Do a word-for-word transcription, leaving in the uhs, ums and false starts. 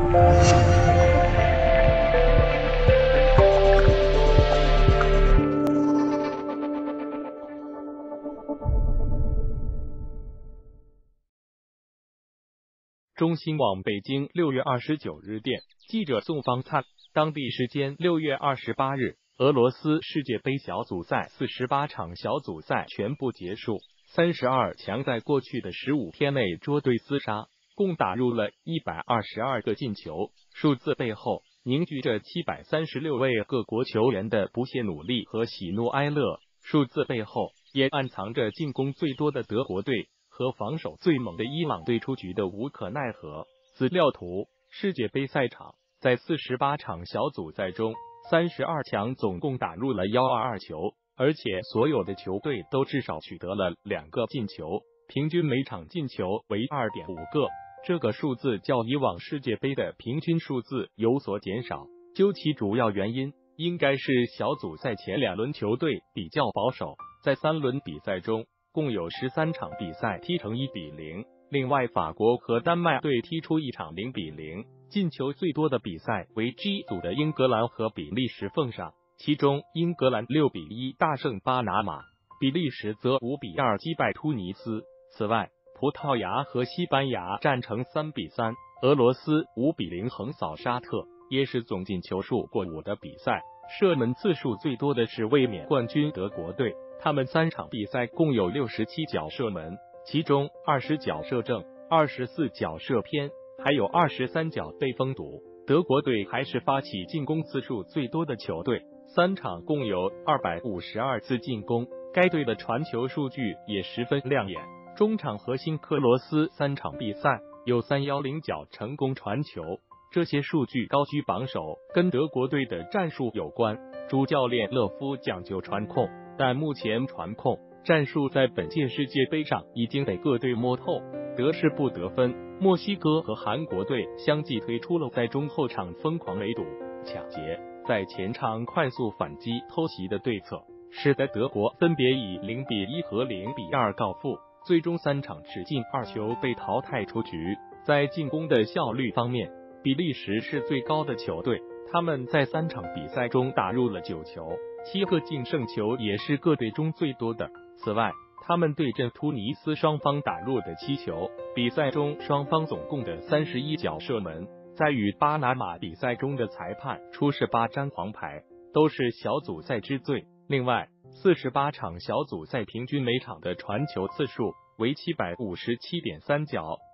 中新网北京六月二十九日电，记者宋方灿，当地时间六月二十八日，俄罗斯世界杯小组赛四十八场小组赛全部结束，三十二强在过去的十五天内捉对厮杀，共打入了一百二十二个进球，数字背后凝聚着七百三十六位各国球员的不懈努力和喜怒哀乐，数字背后也暗藏着进攻最多的德国队和防守最猛的伊朗队出局的无可奈何。资料图：世界杯赛场，在四十八场小组赛中，三十二强总共打入了一百二十二球，而且所有的球队都至少取得了两个进球，平均每场进球为 二点五个。这个数字较以往世界杯的平均数字有所减少，究其主要原因，应该是小组赛前两轮球队比较保守，在三轮比赛中共有十三场比赛踢成一比零，另外法国和丹麦队踢出一场零比零。进球最多的比赛为 G 组的英格兰和比利时奉上，其中英格兰六比一大胜巴拿马，比利时则五比二击败突尼斯。此外，葡萄牙和西班牙战成三比三，俄罗斯五比零横扫沙特，也是总进球数过五的比赛。射门次数最多的是卫冕冠军德国队，他们三场比赛共有六十七脚射门，其中二十脚射正，二十四脚射偏，还有二十三脚被封堵。德国队还是发起进攻次数最多的球队，三场共有二百五十二次进攻，该队的传球数据也十分亮眼。中场核心克罗斯三场比赛有三百一十脚成功传球，这些数据高居榜首，跟德国队的战术有关。主教练勒夫讲究传控，但目前传控战术在本届世界杯上已经被各队摸透，得势不得分。墨西哥和韩国队相继推出了在中后场疯狂围堵、抢劫，在前场快速反击偷袭的对策，使得德国分别以零比一和零比二告负，最终三场只进二球被淘汰出局。在进攻的效率方面，比利时是最高的球队，他们在三场比赛中打入了九球，七个净胜球也是各队中最多的。此外，他们对阵突尼斯双方打入的七球，比赛中双方总共的三十一脚射门，在与巴拿马比赛中的裁判出示八张黄牌，都是小组赛之最。另外，四十八场小组赛平均每场的传球次数为 七百五十七点三脚，